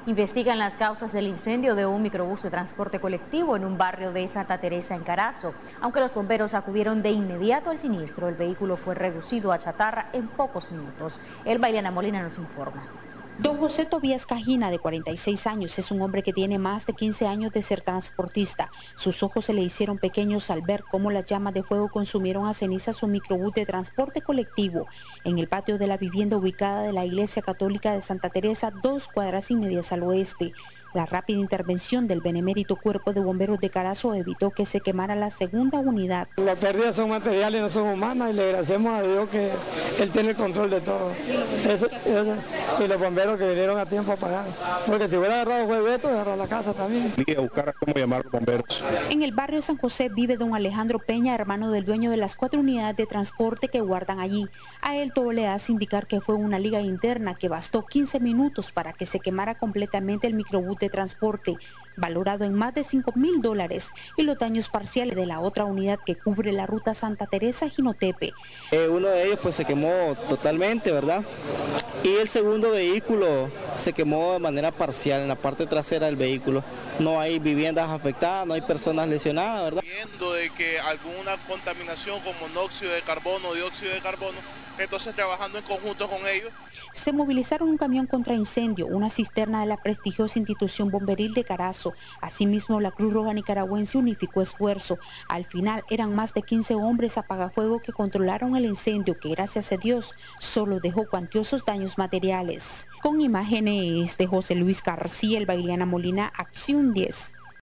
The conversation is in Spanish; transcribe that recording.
Investigan las causas del incendio de un microbús de transporte colectivo en un barrio de Santa Teresa en Carazo. Aunque los bomberos acudieron de inmediato al siniestro, el vehículo fue reducido a chatarra en pocos minutos. Eliana Molina nos informa. Don José Tobías Cajina, de 46 años, es un hombre que tiene más de 15 años de ser transportista. Sus ojos se le hicieron pequeños al ver cómo las llamas de fuego consumieron a ceniza su microbús de transporte colectivo en el patio de la vivienda ubicada de la Iglesia Católica de Santa Teresa, 2 cuadras y medias al oeste. La rápida intervención del benemérito Cuerpo de Bomberos de Carazo evitó que se quemara la segunda unidad. Las pérdidas son materiales, no son humanas, y le agradecemos a Dios que Él tiene el control de todo. Y los bomberos que vinieron a tiempo a pagar. Porque si hubiera agarrado fue Beto, agarró la casa también. Y a buscar cómo llamar a los bomberos. En el barrio de San José vive don Alejandro Peña, hermano del dueño de las 4 unidades de transporte que guardan allí. A él todo le hace indicar que fue una liga interna que bastó 15 minutos para que se quemara completamente el microbús de transporte, valorado en más de $5.000, y los daños parciales de la otra unidad que cubre la ruta Santa Teresa-Jinotepe. Uno de ellos pues se quemó totalmente, ¿verdad? Y el segundo vehículo se quemó de manera parcial en la parte trasera del vehículo. No hay viviendas afectadas, no hay personas lesionadas, ¿verdad? Viendo de que alguna contaminación como monóxido de carbono o dióxido de carbono, entonces trabajando en conjunto con ellos. Se movilizaron un camión contra incendio, una cisterna de la prestigiosa institución bomberil de Carazo. Asimismo, la Cruz Roja Nicaragüense unificó esfuerzo. Al final eran más de 15 hombres apagafuego que controlaron el incendio que, gracias a Dios, solo dejó cuantiosos daños materiales. Con imágenes de José Luis García, Eliana Molina, Acción 10.